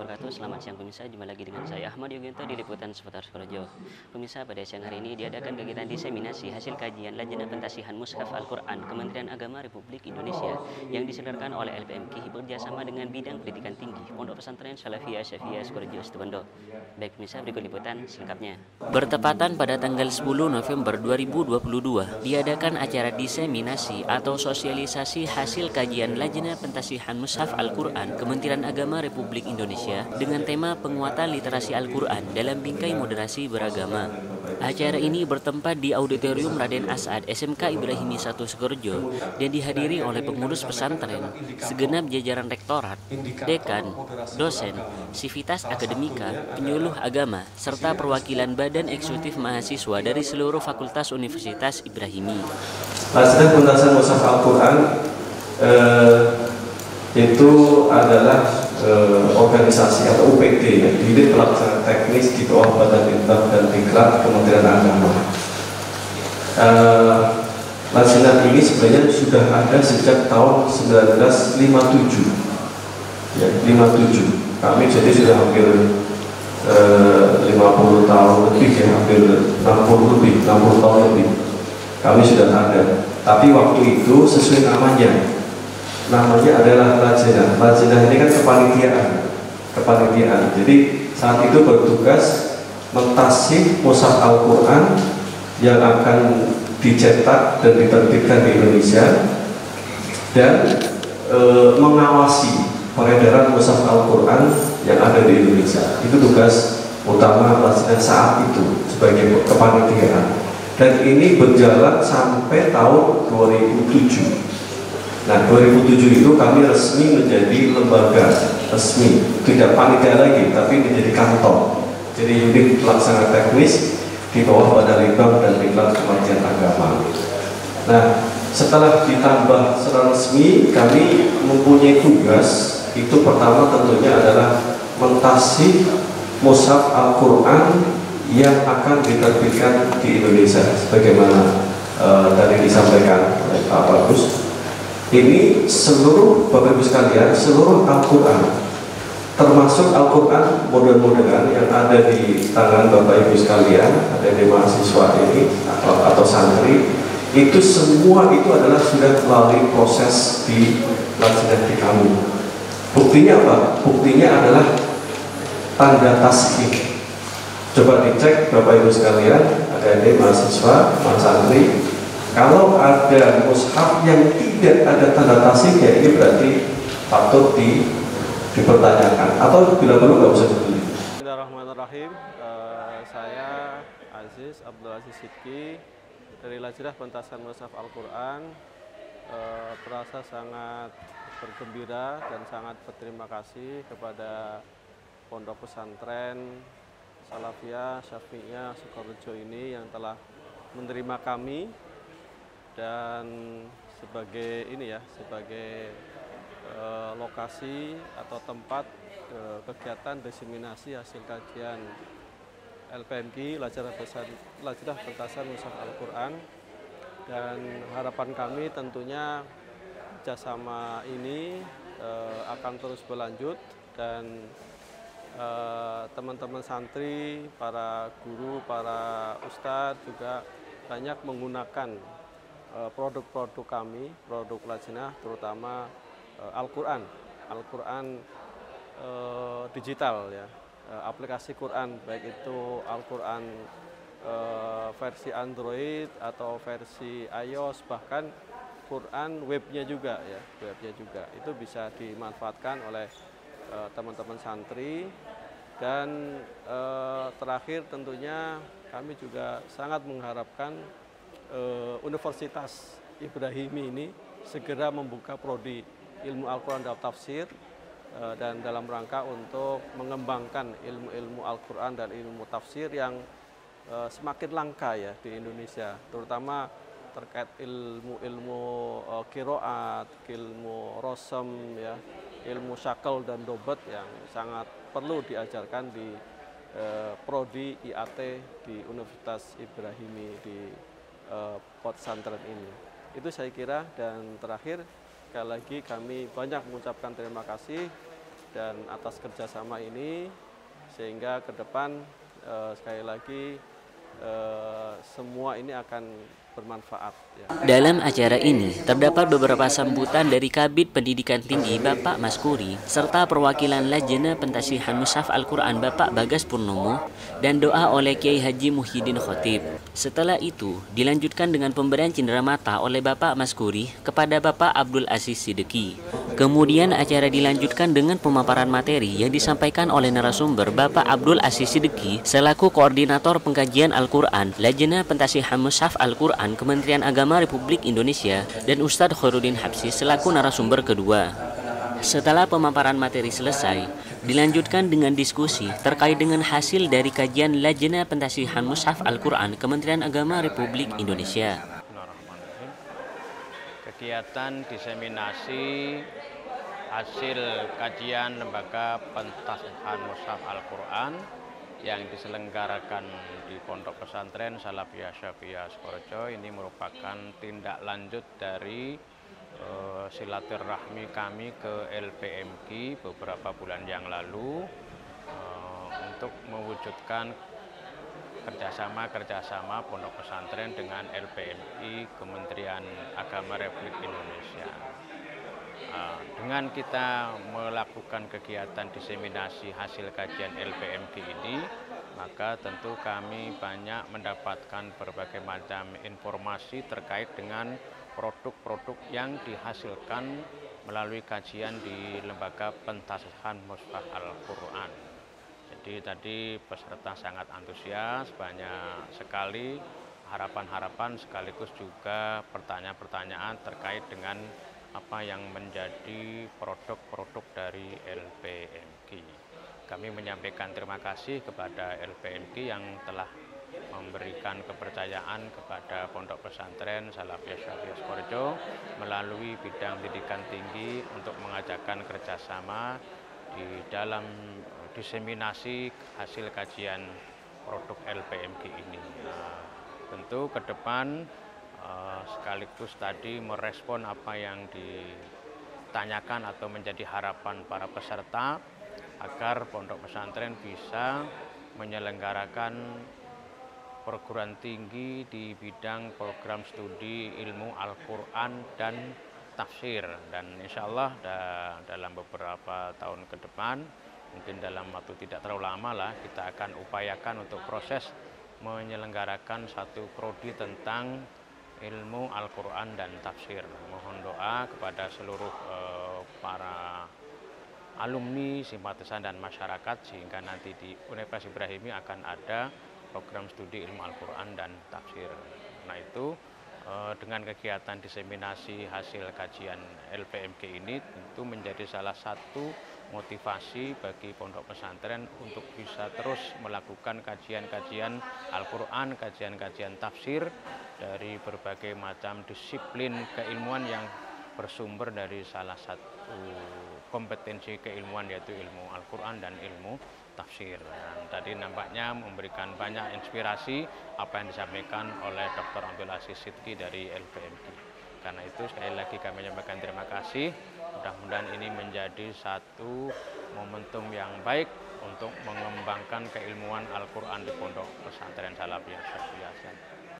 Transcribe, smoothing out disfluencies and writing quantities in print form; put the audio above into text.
wabarakatuh. Selamat siang pemirsa, jumpa lagi dengan saya Ahmad Yoginto di Liputan Seputar Sukoharjo. Pemirsa, pada siang hari ini diadakan kegiatan diseminasi hasil kajian Lajnah Pentasihan Mushaf Al-Quran Kementerian Agama Republik Indonesia yang diselenggarakan oleh LPMK bekerjasama dengan Bidang Pendidikan Tinggi Pondok Pesantren Salafiyah Syafiyah Sukoharjo Situbondo. Baik pemirsa, berikut liputan selengkapnya. Bertepatan pada tanggal 10 November 2022 diadakan acara diseminasi atau sosialisasi hasil kajian Lajnah Pentasihan Mushaf Al-Quran Kementerian Agama Republik Indonesia dengan tema penguatan literasi Al-Quran dalam bingkai moderasi beragama. Acara ini bertempat di Auditorium Raden Asad SMK Ibrahimi 1 Sukoharjo dan dihadiri oleh pengurus pesantren, segenap jajaran rektorat, dekan, dosen, sivitas akademika, penyuluh agama, serta perwakilan badan eksekutif mahasiswa dari seluruh fakultas Universitas Ibrahimi. Lajnah Pentasihan Mushaf Al-Quran itu adalah organisasi atau UPD, ya, Unit Pelaksana Teknis di bawah Badan Litbang dan Diklat Kementerian Agama. Lajnah ini sebenarnya sudah ada sejak tahun 1957, ya, 57. Kami jadi sudah hampir 50 tahun lebih, ya, hampir 60 tahun lebih. Kami sudah ada. Tapi waktu itu sesuai namanya adalah Lajnah. Lajnah ini kan kepanitiaan. Jadi saat itu bertugas mentasih mushaf Al-Quran yang akan dicetak dan diterbitkan di Indonesia dan mengawasi peredaran mushaf Al-Quran yang ada di Indonesia. Itu tugas utama Lajnah saat itu sebagai kepanitiaan. Dan ini berjalan sampai tahun 2007. Nah, 2007 itu kami resmi menjadi lembaga resmi, tidak panitia lagi, tapi menjadi kantor. Jadi unit pelaksana teknis di bawah Badan Litbang dan Diklat Kementerian Agama. Nah, setelah ditambah secara resmi, kami mempunyai tugas. Itu pertama tentunya adalah mentasih mushaf Al-Quran yang akan diterbitkan di Indonesia, sebagaimana tadi disampaikan oleh Pak Bagus. Ini seluruh Bapak Ibu sekalian, seluruh Al-Quran, termasuk Al-Quran modern-modern yang ada di tangan Bapak Ibu sekalian, ada di mahasiswa ini atau santri, itu semua itu adalah sudah melalui proses di Lajnah di kami. Buktinya apa? Buktinya adalah tanda tasbih. Coba dicek Bapak Ibu sekalian, ada di mahasiswa, santri. Kalau ada mushaf yang tidak ada tanda tasbihnya, ini berarti patut dipertanyakan, atau bila perlu nggak usah dibeli. Bismillahirrahmanirrahim. Saya Aziz Abdul Aziz Sidki dari Lajnah Pentasihan Mushaf Al-Quran. Merasa sangat bergembira dan sangat berterima kasih kepada Pondok Pesantren Salafiyah Syafiyah Sukoharjo ini yang telah menerima kami dan sebagai lokasi atau tempat kegiatan diseminasi hasil kajian LPMK Lajnah Pentasihan Mushaf Al-Quran. Dan harapan kami tentunya kerjasama ini akan terus berlanjut dan teman-teman santri, para guru, para ustadz juga banyak menggunakan produk-produk kami, produk Lajnah, terutama Al-Quran digital, ya, aplikasi Quran, baik itu Al-Quran versi Android atau versi iOS, bahkan Quran webnya juga, ya, itu bisa dimanfaatkan oleh teman-teman santri. Dan terakhir tentunya kami juga sangat mengharapkan Universitas Ibrahimi ini segera membuka prodi ilmu Al-Quran dan tafsir, dan dalam rangka untuk mengembangkan ilmu-ilmu Al-Quran dan ilmu tafsir yang semakin langka, ya, di Indonesia, terutama terkait ilmu qiraat, ilmu rosem, ya, ilmu syakal dan dobat yang sangat perlu diajarkan di prodi IAT di Universitas Ibrahimi di pesantren ini. Itu saya kira. Dan terakhir, sekali lagi kami banyak mengucapkan terima kasih dan atas kerjasama ini, sehingga ke depan sekali lagi semua ini akan bermanfaat. Ya. Dalam acara ini, terdapat beberapa sambutan dari Kabid Pendidikan Tinggi Bapak Maskuri, serta perwakilan Lajnah Pentasihan Mushaf Al-Quran Bapak Bagas Purnomo, dan doa oleh Kiai Haji Muhyiddin Khotib. Setelah itu, dilanjutkan dengan pemberian cindera mata oleh Bapak Maskuri kepada Bapak Abdul Aziz Sidiki. Kemudian acara dilanjutkan dengan pemaparan materi yang disampaikan oleh narasumber Bapak Abdul Aziz Sidiki selaku Koordinator Pengkajian Al-Quran Lajnah Pentasihan Mushaf Al-Quran Kementerian Agama Republik Indonesia dan Ustadz Khairuddin Habsyi selaku narasumber kedua. Setelah pemaparan materi selesai, dilanjutkan dengan diskusi terkait dengan hasil dari kajian Lajnah Pentasihan Mushaf Al-Quran Kementerian Agama Republik Indonesia. Kegiatan diseminasi hasil kajian Lembaga Pentasihan Mushaf Al-Quran yang diselenggarakan di Pondok Pesantren Salafiyah Syafiyah Sukorejo ini merupakan tindak lanjut dari silaturahmi kami ke LPMK beberapa bulan yang lalu untuk mewujudkan kerjasama Pondok Pesantren dengan LPMI Kementerian Agama Republik Indonesia. Dengan kita melakukan kegiatan diseminasi hasil kajian LPMK ini, maka tentu kami banyak mendapatkan berbagai macam informasi terkait dengan produk-produk yang dihasilkan melalui kajian di Lembaga Pentasihan Mushaf Al-Quran. Jadi tadi peserta sangat antusias, banyak sekali harapan-harapan sekaligus juga pertanyaan-pertanyaan terkait dengan apa yang menjadi produk-produk dari LPMK. Kami menyampaikan terima kasih kepada LPMK yang telah memberikan kepercayaan kepada Pondok Pesantren Salafiyah Syafiyah Sukorejo melalui bidang pendidikan tinggi untuk mengajakkan kerjasama di dalam diseminasi hasil kajian produk LPMK ini. Tentu ke depan sekaligus tadi merespon apa yang ditanyakan atau menjadi harapan para peserta agar Pondok Pesantren bisa menyelenggarakan perguruan tinggi di bidang program studi ilmu Al-Quran dan tafsir, dan insya Allah dalam beberapa tahun ke depan, mungkin dalam waktu tidak terlalu lama lah, kita akan upayakan untuk proses menyelenggarakan satu prodi tentang ilmu Al-Quran dan tafsir. Mohon doa kepada seluruh para alumni, simpatisan dan masyarakat sehingga nanti di Universitas Ibrahimi akan ada program studi ilmu Al-Quran dan tafsir. Nah itu dengan kegiatan diseminasi hasil kajian LPMK ini tentu menjadi salah satu motivasi bagi pondok pesantren untuk bisa terus melakukan kajian-kajian Al-Quran, kajian-kajian tafsir dari berbagai macam disiplin keilmuan yang bersumber dari salah satu kompetensi keilmuan yaitu ilmu Al-Quran dan ilmu tafsir. Dan tadi nampaknya memberikan banyak inspirasi apa yang disampaikan oleh Dr. Abdul Aziz Sidiki dari LPMK. Karena itu sekali lagi kami menyampaikan terima kasih. Mudah-mudahan ini menjadi satu momentum yang baik untuk mengembangkan keilmuan Al-Quran di Pondok Pesantren Salafiyah Syafiyah.